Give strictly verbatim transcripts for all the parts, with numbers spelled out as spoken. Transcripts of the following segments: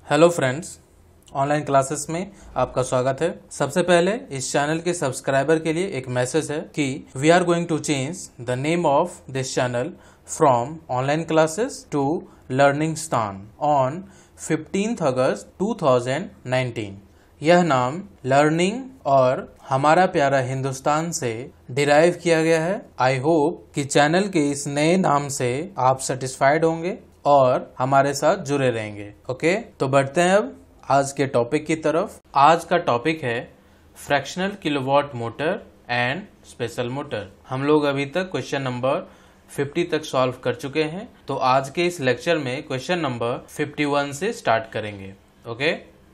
Hello friends, online classes में आपका स्वागत है। सबसे पहले इस चैनल के सब्सक्राइबर के लिए एक मैसेज है कि we are going to change the name of this channel from online classes to learning stan on fifteenth August two thousand nineteen. यह नाम लर्निंग और हमारा प्यारा हिंदुस्तान से डिराइव किया गया है। आई होप कि चैनल के इस नए नाम से आप सेटिस्फाइड होंगे और हमारे साथ जुड़े रहेंगे। ओके, तो बढ़ते हैं अब आज के टॉपिक की तरफ। आज का टॉपिक है fractional kilowatt motor and special motor. हम लोग अभी तक क्वेश्चन नंबर पचास तक सॉल्व कर चुके हैं, तो आज के इस लेक्चर में क्वेश्चन नंबर इक्यावन से स्टार्ट करेंगे। ओके,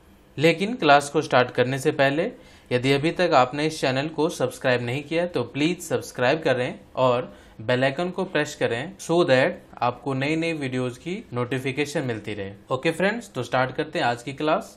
लेकिन क्लास को स्टार्ट करने से पहले यदि अभी तक आपने इस चैनल को सब्सक्राइब नहीं किया तो प्लीज सब्सक्राइब करें और बेल आइकन को प्रेस करें सो दैट आपको नई नई वीडियोस की नोटिफिकेशन मिलती रहे। ओके फ्रेंड्स, तो स्टार्ट करते हैं आज की क्लास।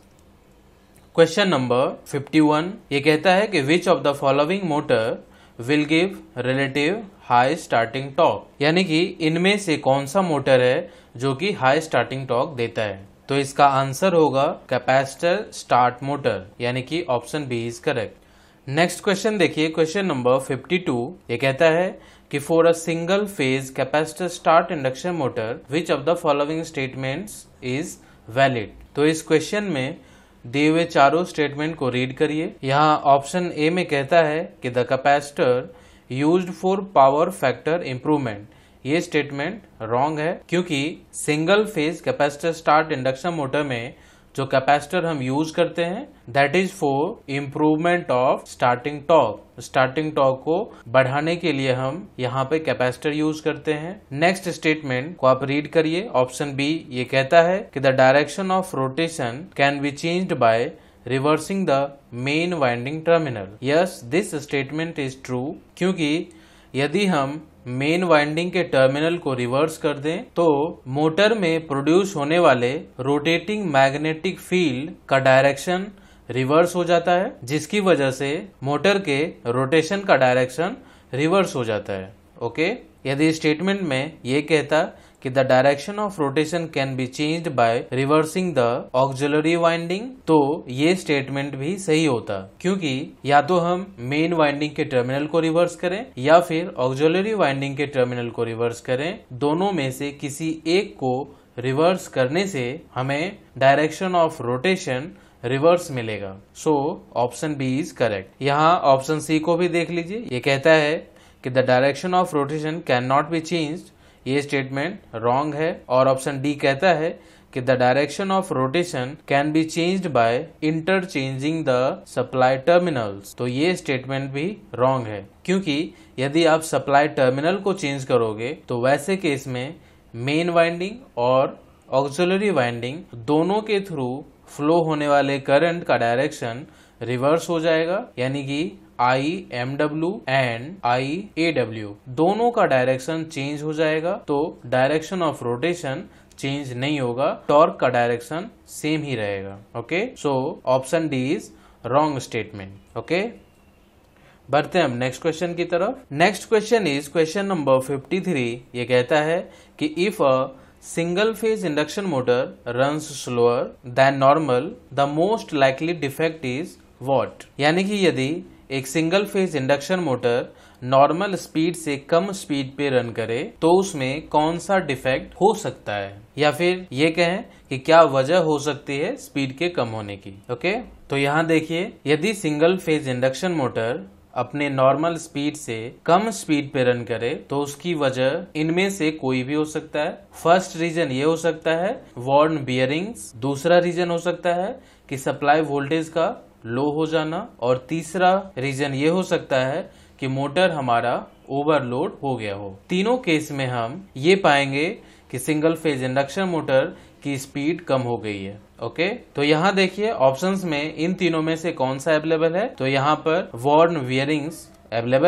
क्वेश्चन नंबर इक्यावन ये कहता है कि which of the following motor will give relative high starting torque, यानी कि इनमें से कौन सा मोटर है जो कि हाई स्टार्टिंग टॉर्क देता है। तो इसका आंसर होगा कैपेसिटर स्टार्ट मोटर, यानी कि option B is correct. Next question देखिए, क्वेश्चन नंबर बावन ये कहता है कि for a single phase capacitor start induction motor which of the following statements is valid. तो इस क्वेश्चन में दिए हुए चारों स्टेटमेंट को रीड करिए। यहाँ ऑप्शन ए में कहता है कि the capacitor used for power factor improvement. ये स्टेटमेंट रॉन्ग है, क्योंकि single phase capacitor start induction motor में जो कैपेसिटर हम यूज करते हैं that is for improvement of starting torque. Starting torque को बढ़ाने के लिए हम यहाँ पे कैपेसिटर यूज करते हैं। नेक्स्ट स्टेटमेंट को आप रीड करिए। ऑप्शन बी ये कहता है कि the direction of rotation can be changed by reversing the main winding terminal. Yes, this statement is true, क्योंकि यदि हम मेन वाइंडिंग के टर्मिनल को रिवर्स कर दें तो मोटर में प्रोड्यूस होने वाले रोटेटिंग मैग्नेटिक फील्ड का डायरेक्शन रिवर्स हो जाता है, जिसकी वजह से मोटर के रोटेशन का डायरेक्शन रिवर्स हो जाता है। ओके, यदि स्टेटमेंट में ये कहता कि the direction of rotation can be changed by reversing the auxiliary winding, तो ये स्टेटमेंट भी सही होता, क्योंकि या तो हम मेन वाइंडिंग के टर्मिनल को रिवर्स करें या फिर ऑक्सिलरी वाइंडिंग के टर्मिनल को रिवर्स करें। दोनों में से किसी एक को रिवर्स करने से हमें डायरेक्शन ऑफ रोटेशन रिवर्स मिलेगा। So option B is correct. यहाँ ऑप्शन सी को भी देख लीजिए। ये कहता है कि the direction of rotation can not be changed. ये स्टेटमेंट रॉन्ग है। और ऑप्शन डी कहता है कि the direction of rotation can be changed by interchanging the supply terminals. तो ये स्टेटमेंट भी रॉन्ग है, क्योंकि यदि आप सप्लाई टर्मिनल को चेंज करोगे तो वैसे केस में मेन वाइंडिंग और ऑक्सिलरी वाइंडिंग दोनों के थ्रू फ्लो होने वाले करंट का डायरेक्शन रिवर्स हो जाएगा, यानी कि I M W and I A W दोनों का डायरेक्शन चेंज हो जाएगा। तो डायरेक्शन ऑफ रोटेशन चेंज नहीं होगा, टॉर्क का डायरेक्शन सेम ही रहेगा। Okay, so option D is wrong statement. Okay, बढ़ते हैं हम नेक्स्ट क्वेश्चन की तरफ। Next question is question number तिरेपन। ये कहता है कि if a single phase induction motor runs slower than normal the most likely defect is what. यानी कि यदि एक single phase induction motor normal speed से कम स्पीड पे रन करे तो उसमें कौन सा डिफेक्ट हो सकता है, या फिर ये कहें कि क्या वजह हो सकती है स्पीड के कम होने की। ओके, तो यहाँ देखिए, यदि सिंगल फेज इंडक्शन मोटर अपने नॉर्मल स्पीड से कम स्पीड पे रन करे तो उसकी वजह इनमें से कोई भी हो सकता है। फर्स्ट रीजन ये हो सकता है वॉर्न बियरिंग्स, दूसरा रीजन हो सकता है कि सप्लाई वोल्टेज का लो हो जाना, और तीसरा रीजन ये हो सकता है कि मोटर हमारा ओवरलोड हो गया हो। तीनों केस में हम ये पाएंगे कि सिंगल फेज इंडक्शन मोटर की स्पीड कम हो गई है। ओके, तो यहाँ देखिए ऑप्शंस में इन तीनों में से कौन सा अवेलेबल है। तो यहाँ पर वॉर्न बियरिंग्स अवेलेबल है,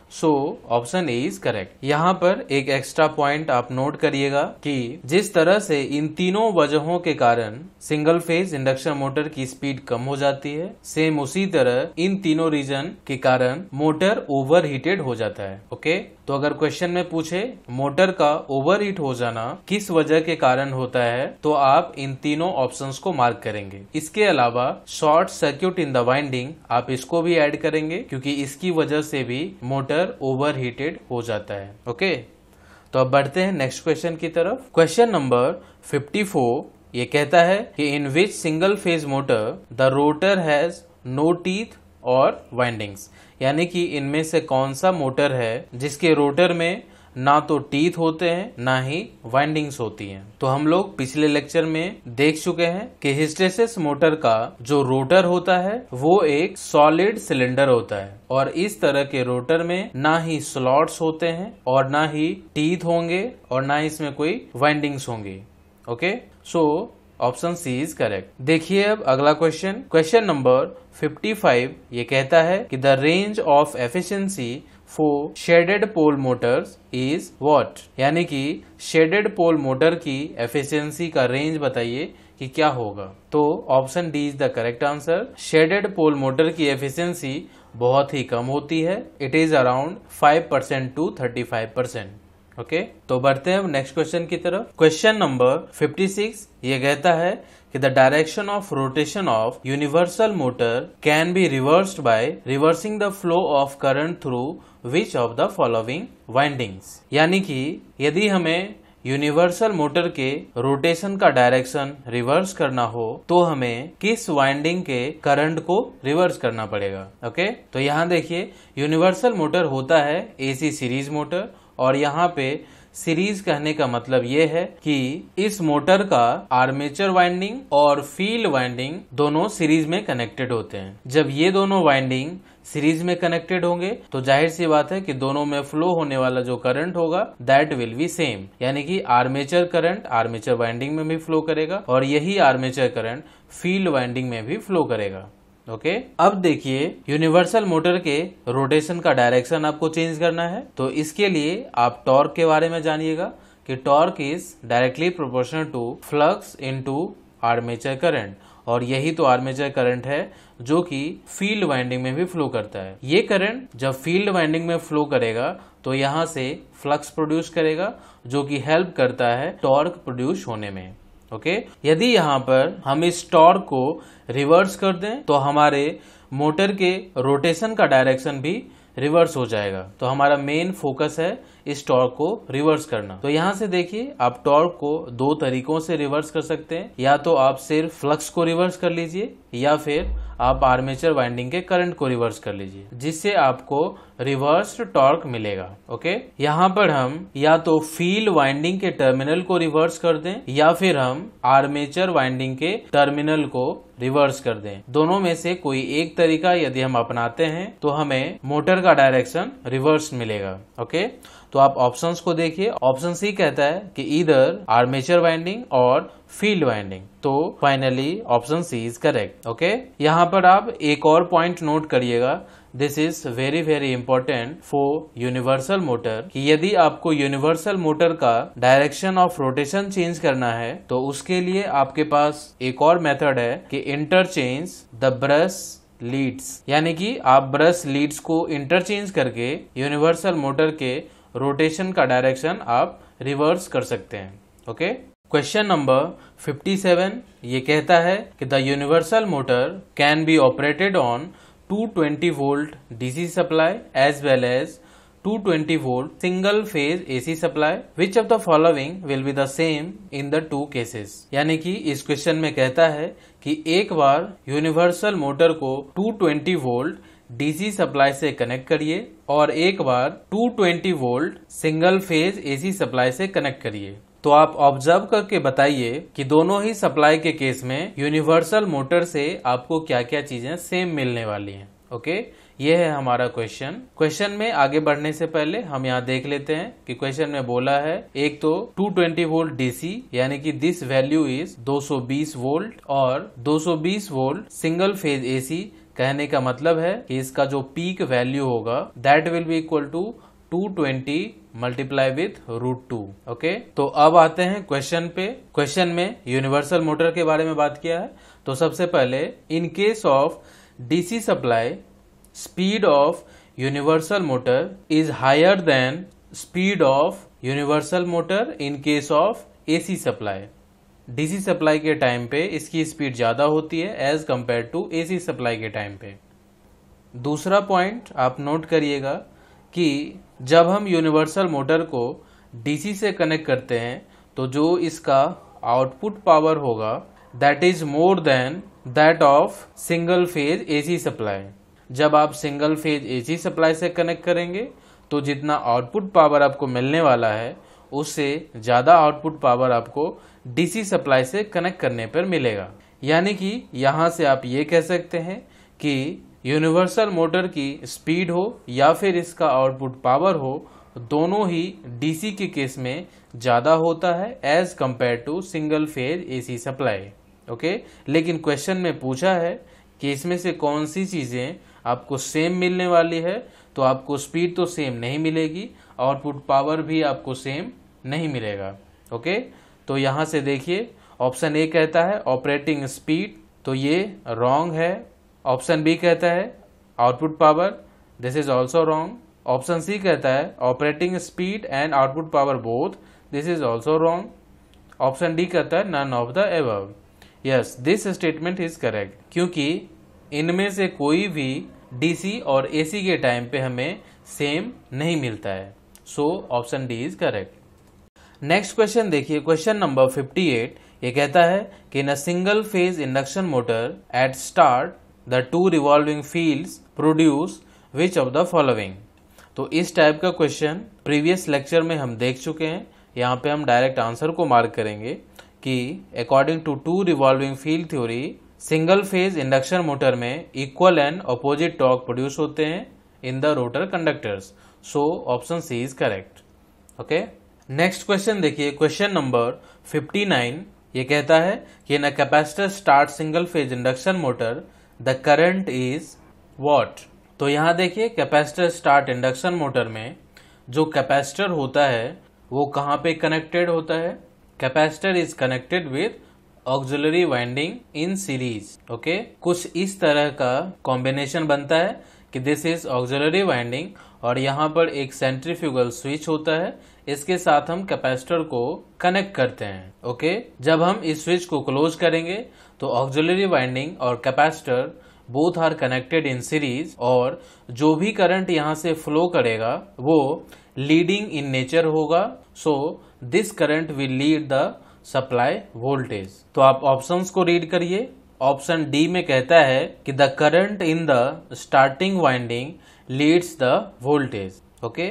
so option A is correct. यहाँ पर एक एक्स्ट्रा पॉइंट आप नोट करिएगा कि जिस तरह से इन तीनों वजहों के कारण सिंगल फेज इंडक्शन मोटर की स्पीड कम हो जाती है, सेम उसी तरह इन तीनों रीजन के कारण मोटर ओवर हीटेड हो जाता है। ओके, तो अगर क्वेश्चन में पूछे मोटर का ओवर हीट हो जाना किस वजह के कारण होता है, तो आप इन तीनों ऑप्शंस को मार्क करेंगे। इसके अलावा short circuit in the winding, आप इसको भी ऐड करेंगे क्योंकि इसकी वजह से भी मोटर ओवर हीटेड हो जाता है। ओके, तो अब बढ़ते हैं नेक्स्ट क्वेश्चन की तरफ। क्वेश्चन नंबर फिफ्टी फोर ये कहता है कि in which single phase motor the rotor has no teeth और वाइंडिंग्स, यानी कि इनमें से कौन सा मोटर है जिसके रोटर में ना तो टीथ होते हैं ना ही वाइंडिंग्स होती हैं। तो हम लोग पिछले लेक्चर में देख चुके हैं कि हिस्टेरेसिस मोटर का जो रोटर होता है वो एक सॉलिड सिलेंडर होता है और इस तरह के रोटर में ना ही स्लॉट्स होते हैं और ना ही टीथ होंगे और ना ही इसमें कोई वाइंडिंग्स होंगी। Okay, so option C is correct. देखिए अब अगला question, question number fifty five ये कहता है कि the range of efficiency for shaded pole motors is what, यानी कि शेडेड पोल मोटर की एफिशिएंसी का रेंज बताइए कि क्या होगा। तो option D is the correct answer. Shaded pole motor की एफिशिएंसी बहुत ही कम होती है, it is around five percent to thirty five percent. Okay, तो बढ़ते हैं नेक्स्ट क्वेश्चन की तरफ। क्वेश्चन नंबर फिफ्टी सिक्स ये कहता है कि the direction of rotation of universal motor can be reversed by reversing the flow of current through which of the following windings, यानी कि यदि हमें यूनिवर्सल मोटर के रोटेशन का डायरेक्शन रिवर्स करना हो तो हमें किस वाइंडिंग के करंट को रिवर्स करना पड़ेगा। ओके, तो यहाँ देखिए यूनिवर्सल मोटर होता है एसी सीरीज मोटर और यहाँ पे सीरीज कहने का मतलब ये है कि इस मोटर का आर्मेचर वाइंडिंग और फील्ड वाइंडिंग दोनों सीरीज में कनेक्टेड होते हैं। जब ये दोनों वाइंडिंग सीरीज में कनेक्टेड होंगे तो जाहिर सी बात है कि दोनों में फ्लो होने वाला जो करंट होगा दैट विल बी सेम, यानी कि आर्मेचर करंट आर्मेचर वाइंडिंग में भी फ्लो करेगा और यही आर्मेचर करंट फील्ड वाइंडिंग में भी फ्लो करेगा। Okay okay? अब देखिए यूनिवर्सल मोटर के रोटेशन का डायरेक्शन आपको चेंज करना है, तो इसके लिए आप टॉर्क के बारे में जानिएगा कि torque is directly proportional to flux into armature current, और यही तो आर्मेचर करंट है जो कि फील्ड वाइंडिंग में भी फ्लो करता है। ये करंट जब फील्ड वाइंडिंग में फ्लो करेगा तो यहाँ से फ्लक्स प्रोड्यूस करेगा जो कि हेल्प करता है टॉर्क प्रोड्यूस होने में। Okay okay? यदि यहाँ पर हम इस टॉर्क को रिवर्स कर दें तो हमारे मोटर के रोटेशन का डायरेक्शन भी रिवर्स हो जाएगा। तो हमारा मेन फोकस है इस टॉर्क को रिवर्स करना। तो यहाँ से देखिए आप टॉर्क को दो तरीकों से रिवर्स कर सकते हैं, या तो आप सिर्फ फ्लक्स को रिवर्स कर लीजिए या फिर आप आर्मेचर वाइंडिंग के करंट को रिवर्स कर लीजिए, जिससे आपको रिवर्स्ड टॉर्क मिलेगा। ओके, यहाँ पर हम या तो फील्ड वाइंडिंग के टर्मिनल को रिवर्स कर दें या फिर हम आर्मेचर वाइंडिंग के टर्मिनल को रिवर्स कर दें। दोनों में से कोई एक तरीका यदि हम अपनाते हैं तो हमें मोटर का डायरेक्शन रिवर्स मिलेगा। ओके, तो आप ऑप्शंस को देखिए। ऑप्शन सी कहता है कि ईदर आर्मेचर वाइंडिंग और फील्ड वाइंडिंग, तो finally option C is correct. Okay, यहाँ पर आप एक और पॉइंट नोट करिएगा, this is very very important for universal motor, कि यदि आपको यूनिवर्सल मोटर का डायरेक्शन ऑफ रोटेशन चेंज करना है तो उसके लिए आपके पास एक और मेथड है कि इंटरचेंज द ब्रश लीड्स, यानी कि आप ब्रश लीड्स को इंटरचेंज करके यूनिवर्सल मोटर के रोटेशन का डायरेक्शन आप रिवर्स कर सकते हैं। Okay, question number fifty seven ये कहता है कि the universal motor can be operated on two twenty volt DC supply as well as two twenty volt single phase AC supply, which of the following will be the same in the two cases, यानी कि इस question में कहता है कि एक बार universal motor को two twenty volt DC supply से कनेक्ट करिए और एक बार two twenty volt single phase AC supply से कनेक्ट करिए। तो आप ऑब्जर्व करके बताइए कि दोनों ही सप्लाई के केस में यूनिवर्सल मोटर से आपको क्या क्या चीजें सेम मिलने वाली हैं। ओके, ये है हमारा क्वेश्चन। क्वेश्चन में आगे बढ़ने से पहले हम यहाँ देख लेते हैं कि क्वेश्चन में बोला है एक तो टू ट्वेंटी वोल्ट डीसी, यानी कि this value is two twenty volt, और two twenty volt single phase AC कहने का मतलब है कि इसका जो पीक वैल्यू होगा that will be equal to two twenty multiply with root two. Okay, तो अब आते हैं क्वेश्चन पे। क्वेश्चन में यूनिवर्सल मोटर के बारे में बात किया है। तो सबसे पहले, in case of DC supply speed of universal motor is higher than speed of universal motor in case of AC supply. DC supply के टाइम पे इसकी स्पीड ज्यादा होती है as compared to AC supply के टाइम पे। दूसरा point आप नोट करिएगा कि जब हम यूनिवर्सल मोटर को डीसी से कनेक्ट करते हैं तो जो इसका आउटपुट पावर होगा that is more than that of single phase AC supply. जब आप सिंगल फेज एसी सप्लाई से कनेक्ट करेंगे तो जितना आउटपुट पावर आपको मिलने वाला है उससे ज्यादा आउटपुट पावर आपको डीसी सप्लाई से कनेक्ट करने पर मिलेगा। यानी कि यहां से आप ये कह सकते हैं कि यूनिवर्सल मोटर की स्पीड हो या फिर इसका आउटपुट पावर हो, दोनों ही डीसी के केस में ज्यादा होता है as compared to single phase AC supply. Okay, लेकिन क्वेश्चन में पूछा है कि इसमें से कौन सी चीजें आपको सेम मिलने वाली है, तो आपको स्पीड तो सेम नहीं मिलेगी, आउटपुट पावर भी आपको सेम नहीं मिलेगा। ओके, तो यहां से देखिए ऑप्शन ए कहता है ऑपरेटिंग स्पीड, तो ये रॉन्ग है। ऑप्शन बी कहता है output power, this is also wrong. Option C कहता है operating speed and output power both, this is also wrong. Option D कहता है none of the above. Yes, this statement is correct, क्योंकि इनमें से कोई भी डीसी और एसी के टाइम पे हमें सेम नहीं मिलता है। So option D is correct. Next question देखिए, क्वेश्चन नंबर फिफ्टी एट। ये कहता है कि in a single phase induction motor at start the two revolving fields produce which of the following. तो इस टाइप का क्वेश्चन प्रीवियस लेक्चर में हम देख चुके हैं। यहाँ पे हम डायरेक्ट आंसर को मार्क करेंगे कि according to two revolving field theory single phase induction motor में equal and opposite torque produce होते हैं in the rotor conductors. So option C is correct. Okay, next question देखिए, क्वेश्चन नंबर फिफ्टी नाइन। ये कहता है कि in a capacitor start single phase induction motor the current is what. तो यहाँ देखिए कैपेसिटर स्टार्ट इंडक्शन मोटर में जो कैपेसिटर होता है वो कहाँ पे कनेक्टेड होता है? Capacitor is connected with auxiliary winding in series. Okay, कुछ इस तरह का कॉम्बिनेशन बनता है कि दिस इज ऑक्सिलरी वाइंडिंग और यहाँ पर एक सेंट्रीफ्यूगल स्विच होता है, इसके साथ हम कैपेसिटर को कनेक्ट करते हैं। ओके, जब हम इस स्विच को क्लोज करेंगे तो ऑक्सिलरी वाइंडिंग और capacitor both are connected in series और जो भी करंट यहाँ से फ्लो करेगा वो लीडिंग इन नेचर होगा। So this current will lead the supply voltage. तो आप ऑप्शंस को रीड करिए। ऑप्शन डी में कहता है कि the current in the starting winding leads the voltage. Okay,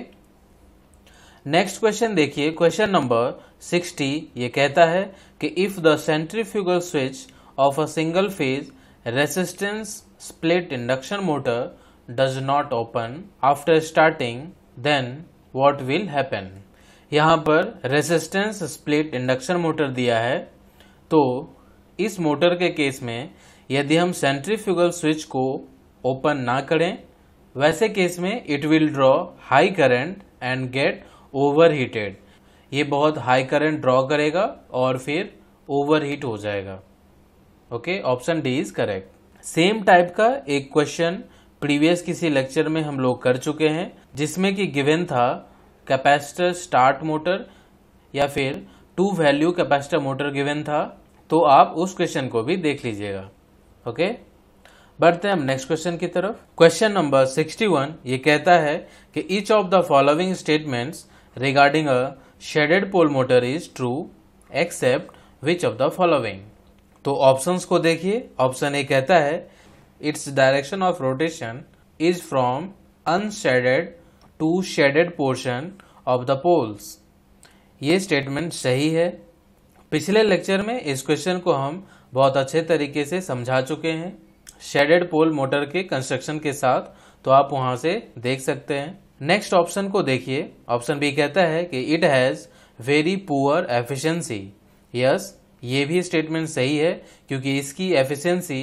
next question देखिए, क्वेश्चन नंबर सिक्सटी। ये कहता है कि if the centrifugal switch of a single phase resistance split induction motor does not open after starting then what will happen. यहाँ पर resistance split induction motor दिया है, तो इस मोटर के केस में यदि हम सेंट्रीफ्यूगल स्विच को ओपन ना करें, वैसे केस में it will draw high current and get overheated. ये बहुत हाई करंट ड्रॉ करेगा और फिर ओवरहीट हो जाएगा। Okay, option D is correct. Same type का एक क्वेश्चन प्रीवियस किसी लेक्चर में हम लोग कर चुके हैं, जिसमें कि गिवन था कैपेसिटर स्टार्ट मोटर या फिर two value capacitor motor given था, तो आप उस क्वेश्चन को भी देख लीजिएगा। ओके, बढ़ते हैं हम नेक्स्ट क्वेश्चन की तरफ। Question number sixty one. ये कहता है कि each of the following statements regarding a shaded pole motor is true except which of the following. तो ऑप्शंस को देखिए। ऑप्शन ए कहता है its direction of rotation is from unshaded to shaded portion of the poles. ये statement सही है। पिछले lecture में इस क्वेश्चन को हम बहुत अच्छे तरीके से समझा चुके हैं शेडेड पोल मोटर के कंस्ट्रक्शन के साथ, तो आप वहां से देख सकते हैं। नेक्स्ट ऑप्शन को देखिए। ऑप्शन बी कहता है कि it has very poor efficiency. Yes, ये भी स्टेटमेंट सही है क्योंकि इसकी एफिशिएंसी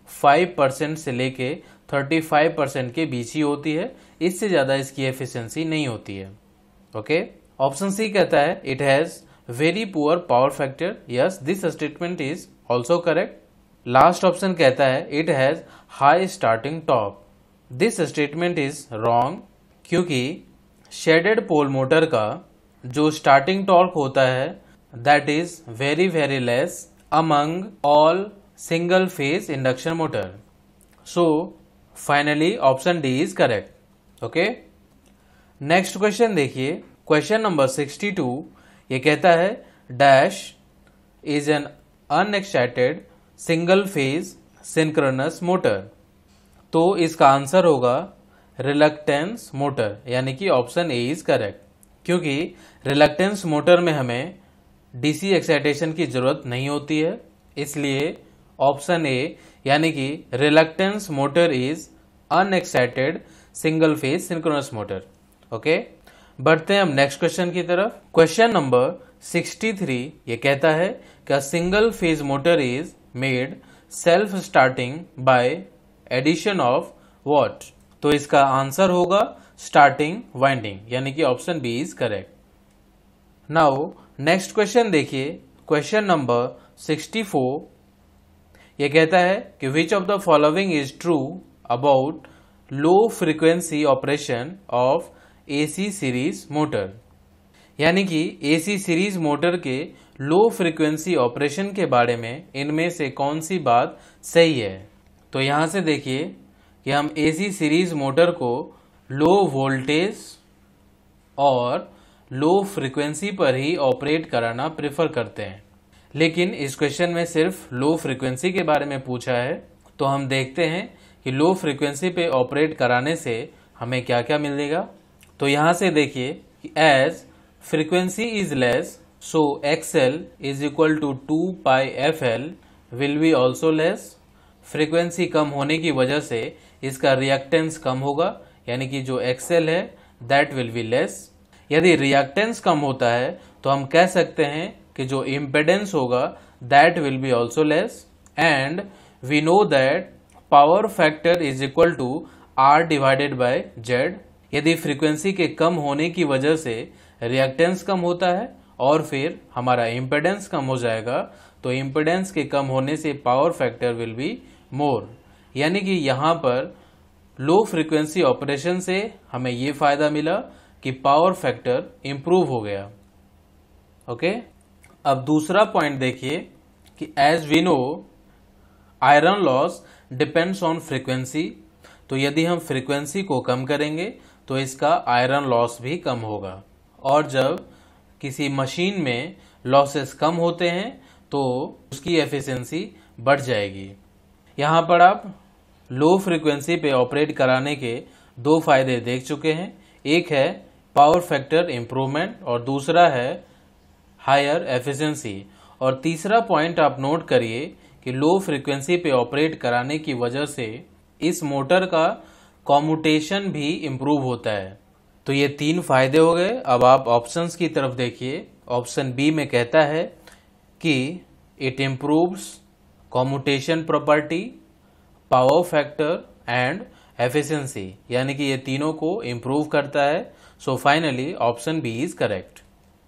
फाइव परसेंट से लेके थर्टी फाइव परसेंट के बीच ही होती है, इससे ज़्यादा इसकी एफिशिएंसी नहीं होती है। ओके, ऑप्शन सी कहता है it has very poor power factor. Yes, this statement is also correct. Last option कहता है it has high starting torque. This statement is wrong, क्योंकि शेडेड पोल मोटर का जो स्टार्टिंग टॉर्क होता है that is very very less among all single phase induction motor. So finally option D is correct. Okay, next question देखिए, question number sixty two. ये कहता है dash is N unexcited single phase synchronous motor. तो इसका answer होगा reluctance motor, यानी कि option A is correct, क्योंकि रिलक्टेंस मोटर में हमें डीसी एक्साइटेशन की जरूरत नहीं होती है, इसलिए ऑप्शन ए यानी कि reluctance motor is unexcited single phase synchronous motor. Okay, बढ़ते हैं हम नेक्स्ट क्वेश्चन की तरफ। क्वेश्चन नंबर सिक्सटी थ्री ये कहता है कि single phase motor is made self starting by addition of what. तो इसका आंसर होगा स्टार्टिंग वाइंडिंग, यानी कि option B is correct. Now next question देखिए, क्वेश्चन नंबर सिक्सटी फोर। ये कहता है कि which of the following is true about low frequency operation of AC series motor. यानी कि एसी सीरीज मोटर के लो फ्रीक्वेंसी ऑपरेशन के बारे में इनमें से कौन सी बात सही है। तो यहां से देखिए कि हम एसी सीरीज मोटर को लो वोल्टेज और लो फ्रीक्वेंसी पर ही ऑपरेट कराना प्रेफर करते हैं, लेकिन इस क्वेश्चन में सिर्फ लो फ्रीक्वेंसी के बारे में पूछा है। तो हम देखते हैं कि लो फ्रीक्वेंसी पे ऑपरेट कराने से हमें क्या क्या मिलेगा। तो यहां से देखिए कि as frequency is less so XL is equal to two pi F L will be also less. Frequency कम होने की वजह से इसका रिएक्टेंस कम होगा, यानी कि जो एक्सएल है दैट विल बी लेस। यदि रिएक्टेंस कम होता है तो हम कह सकते हैं कि जो इम्पेडेंस होगा that will be also less. And we know that power factor is equal to R divided by Z. यदि फ्रीक्वेंसी के कम होने की वजह से रिएक्टेंस कम होता है और फिर हमारा इम्पेडेंस कम हो जाएगा, तो इम्पेडेंस के कम होने से power factor will be more. यानी कि यहाँ पर लो फ्रीक्वेंसी ऑपरेशन से हमें ये फायदा मिला कि पावर फैक्टर इंप्रूव हो गया। ओके, अब दूसरा पॉइंट देखिए कि as we know iron loss depends on frequency. तो यदि हम फ्रीक्वेंसी को कम करेंगे तो इसका आयरन लॉस भी कम होगा, और जब किसी मशीन में लॉसेस कम होते हैं तो उसकी एफिशिएंसी बढ़ जाएगी। यहाँ पर आप लो फ्रीक्वेंसी पे ऑपरेट कराने के दो फायदे देख चुके हैं, एक है पावर फैक्टर इम्प्रूवमेंट और दूसरा है हायर एफिशिएंसी। और तीसरा पॉइंट आप नोट करिए कि लो फ्रीक्वेंसी पे ऑपरेट कराने की वजह से इस मोटर का कॉम्यूटेशन भी इम्प्रूव होता है। तो ये तीन फायदे हो गए। अब आप ऑप्शंस की तरफ देखिए, ऑप्शन बी में कहता है कि it improves commutation property, power factor and efficiency, यानी कि ये तीनों को इम्प्रूव करता है। So finally option B is correct.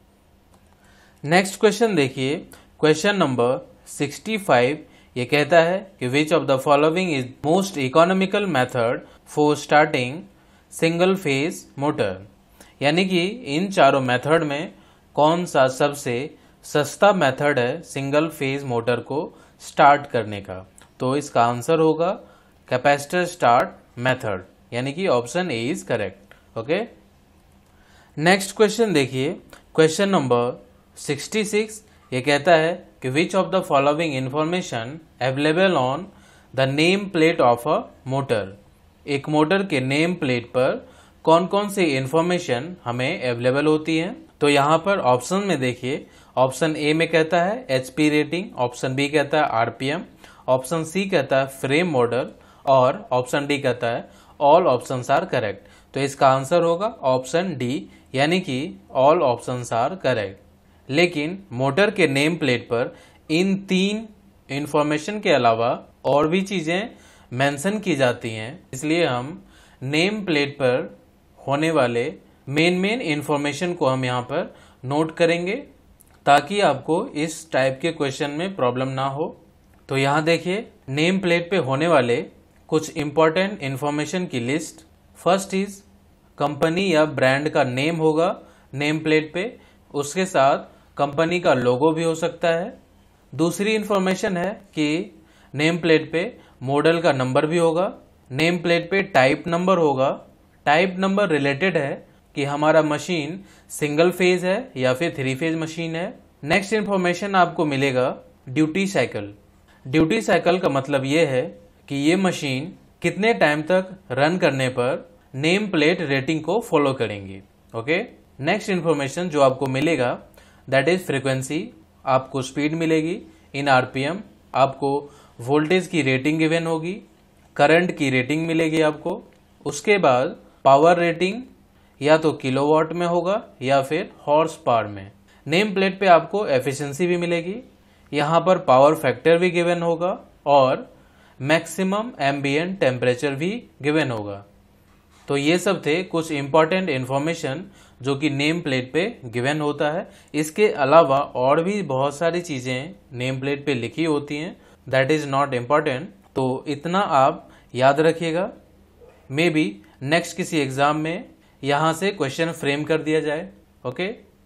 Next question देखिए, क्वेश्चन नंबर सिक्सटी फाइव। ये कहता है कि which of the following is most economical method for starting single phase motor. यानी कि इन चारों मेथड में कौन सा सबसे सस्ता मेथड है सिंगल फेज मोटर को स्टार्ट करने का। तो इसका आंसर होगा कैपेसिटर स्टार्ट मेथड, यानी कि option A is correct. Okay, next question देखिए, क्वेश्चन नंबर सिक्सटी सिक्स। ये कहता है कि which of the following information available on the name plate of a motor. एक मोटर के नेम प्लेट पर कौन कौन सी इंफॉर्मेशन हमें अवेलेबल होती है। तो यहाँ पर ऑप्शन में देखिए, ऑप्शन ए में कहता है एचपी रेटिंग, ऑप्शन बी कहता है आरपीएम, ऑप्शन सी कहता है फ्रेम मॉडल और ऑप्शन डी कहता है ऑल ऑप्शंस आर करेक्ट। तो इसका आंसर होगा ऑप्शन डी, यानी कि ऑल ऑप्शंस आर करेक्ट। लेकिन मोटर के नेम प्लेट पर इन तीन इंफॉर्मेशन के अलावा और भी चीज़ें मेंशन की जाती हैं, इसलिए हम नेम प्लेट पर होने वाले मेन मेन इंफॉर्मेशन को हम यहाँ पर नोट करेंगे ताकि आपको इस टाइप के क्वेश्चन में प्रॉब्लम ना हो। तो यहाँ देखिए, नेम प्लेट पे होने वाले कुछ इंपॉर्टेंट इंफॉर्मेशन की लिस्ट। फर्स्ट इज कंपनी या ब्रांड का नेम होगा नेम प्लेट पे, उसके साथ कंपनी का लोगो भी हो सकता है। दूसरी इंफॉर्मेशन है कि नेम प्लेट पे मॉडल का नंबर भी होगा। नेम प्लेट पे टाइप नंबर होगा। टाइप नंबर रिलेटेड है कि हमारा मशीन सिंगल फेज है या फिर थ्री फेज मशीन है। नेक्स्ट इंफॉर्मेशन आपको मिलेगा ड्यूटी साइकिल। ड्यूटी साइकिल का मतलब ये है कि ये मशीन कितने टाइम तक रन करने पर नेम प्लेट रेटिंग को फॉलो करेंगी। ओके, नेक्स्ट इंफॉर्मेशन जो आपको मिलेगा दैट इज फ्रीक्वेंसी। आपको स्पीड मिलेगी इन आरपीएम, आपको वोल्टेज की रेटिंग गिवन होगी, करंट की रेटिंग मिलेगी आपको। उसके बाद पावर रेटिंग या तो किलोवाट में होगा या फिर हॉर्स पावर में। नेम प्लेट पे आपको एफिशिएंसी भी मिलेगी, यहाँ पर पावर फैक्टर भी गिवन होगा और मैक्सिमम एम्बिएंट टेम्परेचर भी गिवन होगा। तो ये सब थे कुछ इंपॉर्टेंट इंफॉर्मेशन जो कि नेम प्लेट पे गिवन होता है। इसके अलावा और भी बहुत सारी चीजें नेम प्लेट पे लिखी होती हैं, दैट इज नॉट इम्पॉर्टेंट। तो इतना आप याद रखिएगा, मे बी नेक्स्ट किसी एग्जाम में यहाँ से क्वेश्चन फ्रेम कर दिया जाए। ओके,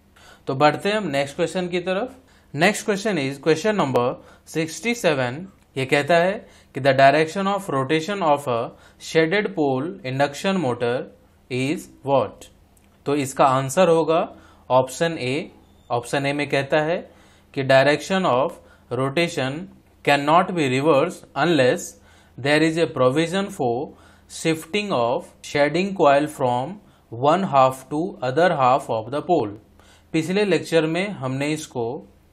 तो बढ़ते हैं हम नेक्स्ट क्वेश्चन की तरफ। Next question is question number sixty seven. ये कहता है कि the direction of rotation of a shaded pole induction motor is what. तो इसका आंसर होगा ऑप्शन ए। ऑप्शन ए में कहता है कि direction of rotation can not be reverse unless there is a provision for shifting of shading coil from one half to other half of the pole. पिछले lecture में हमने इसको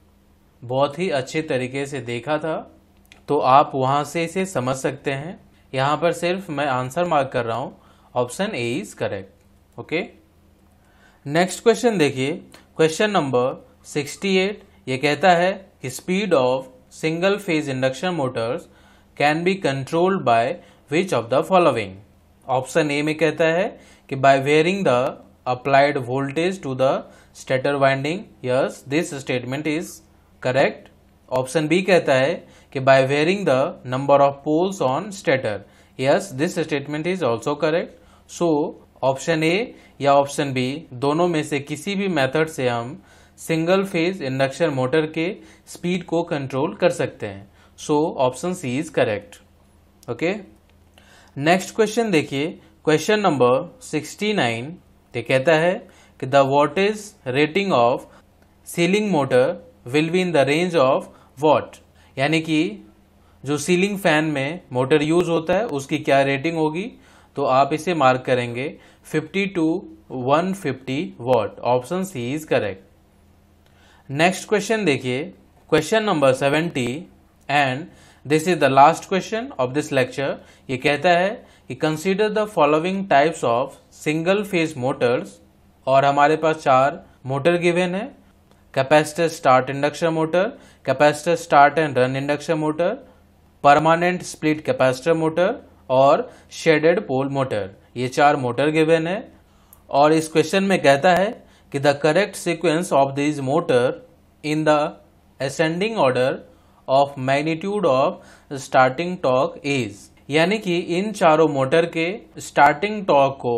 बहुत ही अच्छे तरीके से देखा था, तो आप वहां से इसे समझ सकते हैं। यहाँ पर सिर्फ मैं आंसर मार्क कर रहा हूं, option A is correct. Okay, next question देखिए, क्वेश्चन नंबर सिक्सटी एट। ये कहता है कि speed of single phase induction motors can be controlled by which of the following. Option A में कहता है कि by varying the applied voltage to the stator winding. Yes, this statement is correct. Option B कहता है कि by varying the number of poles on stator. Yes, this statement is also correct. So option A या option B दोनों में से किसी भी method से हम सिंगल फेज इंडक्शन मोटर के स्पीड को कंट्रोल कर सकते हैं। So option C is correct. Okay, next question देखिए, क्वेश्चन नंबर सिक्सटी नाइन। ये कहता है कि the voltage rating of ceiling motor will be in the range of watt. यानी कि जो सीलिंग फैन में मोटर यूज होता है उसकी क्या रेटिंग होगी। तो आप इसे मार्क करेंगे fifty to one fifty watt. Option C is correct. Next question देखिए, question number seventy and this is the last question of this lecture. ये कहता है कि consider the following types of single phase motors. और हमारे पास चार motor given है, capacitor start induction motor, capacitor start and run induction motor, permanent split capacitor motor और शेडेड पोल मोटर। ये चार मोटर गिवन है और इस क्वेश्चन में कहता है कि the correct sequence of this motor in the ascending order of magnitude of starting torque is. यानी कि इन चारों मोटर के स्टार्टिंग टॉर्क को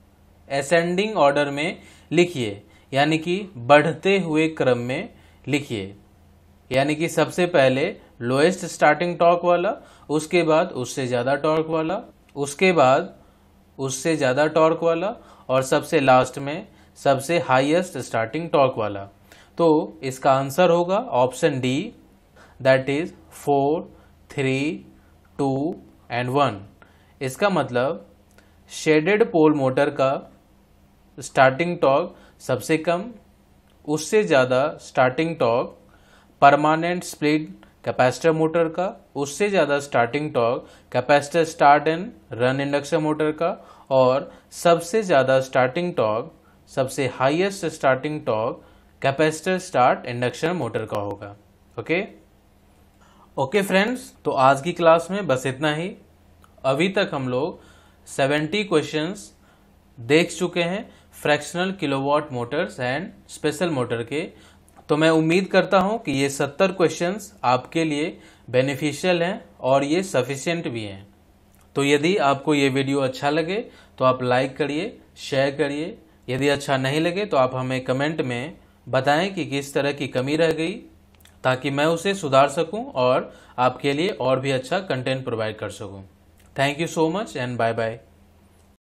असेंडिंग ऑर्डर में लिखिए, यानी कि बढ़ते हुए क्रम में लिखिए। यानी कि सबसे पहले लोएस्ट स्टार्टिंग टॉर्क वाला, उसके बाद उससे ज्यादा टॉर्क वाला, उसके बाद उससे ज्यादा टॉर्क वाला और सबसे लास्ट में सबसे हाईएस्ट स्टार्टिंग टॉर्क वाला। तो इसका आंसर होगा option D, that is four, three, two and one. इसका मतलब शेडेड पोल मोटर का स्टार्टिंग टॉर्क सबसे कम, उससे ज्यादा starting torque permanent split capacitor motor का, उससे ज्यादा starting torque capacitor start and run induction motor का और सबसे ज्यादा स्टार्टिंग टॉर्क, सबसे highest starting torque capacitor start induction motor का होगा। ओके, ओके फ्रेंड्स, तो आज की क्लास में बस इतना ही। अभी तक हम लोग सत्तर क्वेश्चंस देख चुके हैं fractional kilowatt motors and special motor के। तो मैं उम्मीद करता हूं कि ये सत्तर क्वेश्चंस आपके लिए बेनिफिशियल हैं और ये सफिशिएंट भी हैं। तो यदि आपको ये वीडियो अच्छा लगे तो आप लाइक करिए, शेयर करिए। यदि अच्छा नहीं लगे तो आप हमें कमेंट में बताएं कि किस तरह की कमी रह गई, ताकि मैं उसे सुधार सकूं और आपके लिए और भी अच्छा कंटेंट प्रोवाइड कर सकूं। Thank you so much and bye bye.